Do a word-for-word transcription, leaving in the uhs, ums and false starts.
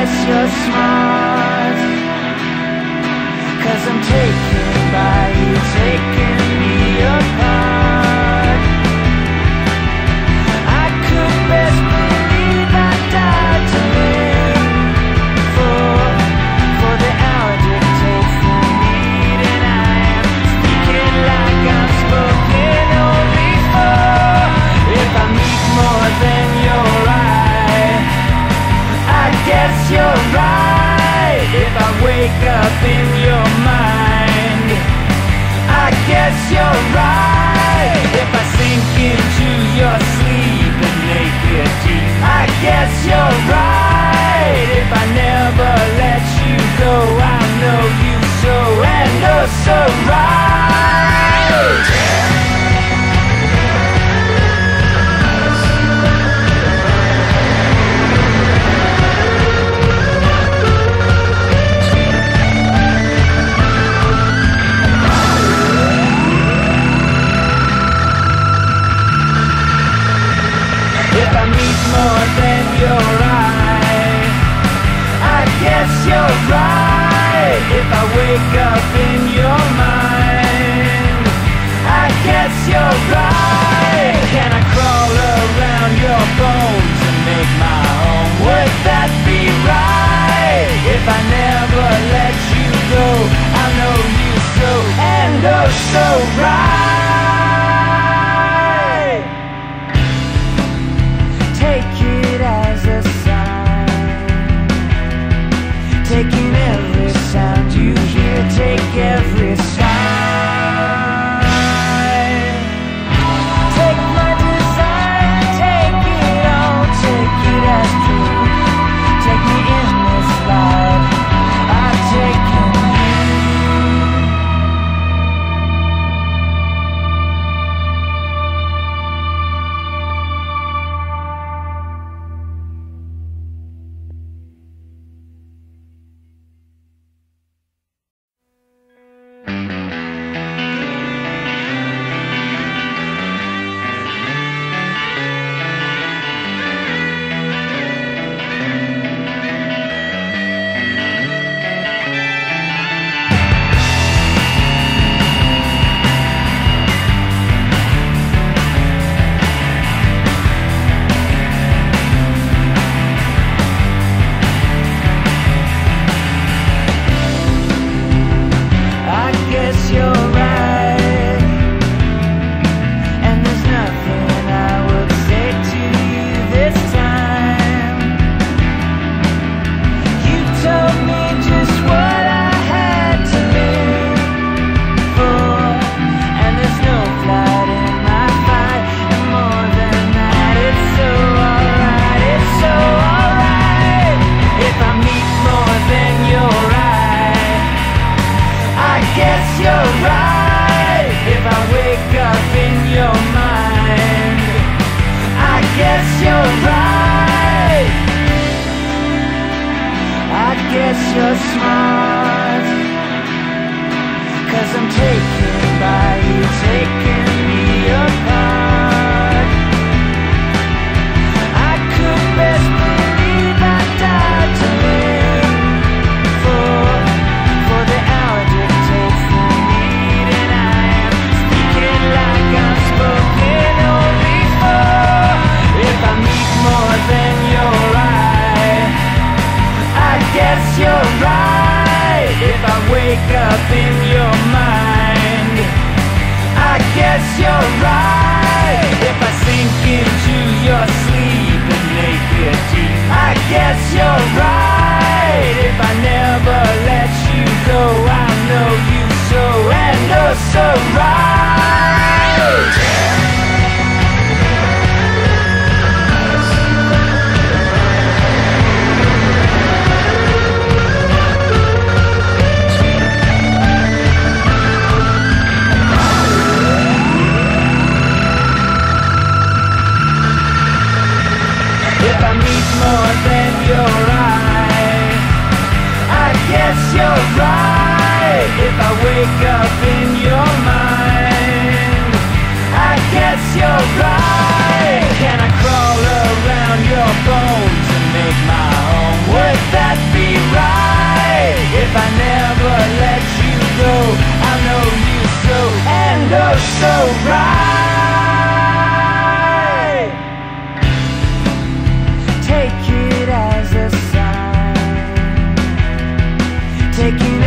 guess you're smart, 'cause I'm taken by you, taking me apart. I could best believe I died to live for, for the hour dictates the need, and I am speaking like I'm spoken only for. If I meet more than your eye, I guess you're right. If I wake up in your mind, I guess you're right. If I sink into your sleep and make it deep, I guess you're right. If I never let you go, I'll know you so and oh so right. If I meet more than your eye, I guess you're right. If I wake up in your mind, I guess you're right. Can I crawl around your bones and make my home? Would that be right? If I never let you go, I'll know you so and oh so right. Take it as a sign, taking every sound you hear, take every sign. Take my desire, take it all, take it as true. Take me in this life, I've taken you're smart, 'cause I'm taken by you, taking me apart. I could best believe I died to live for, for the hour dictates the need, and I am speaking like I'm spoken only for. If I meet more than your eye, I guess you're right. If I wake up in your mind, I guess you're right. If I sink into your sleep and make it deep, I guess you're right. If I never let you go, I'll know you so and oh so right. If I meet more than your eye, I guess you're right. If I wake up in your mind, I guess you're right. Can I crawl around your bones and make my home? Would that taking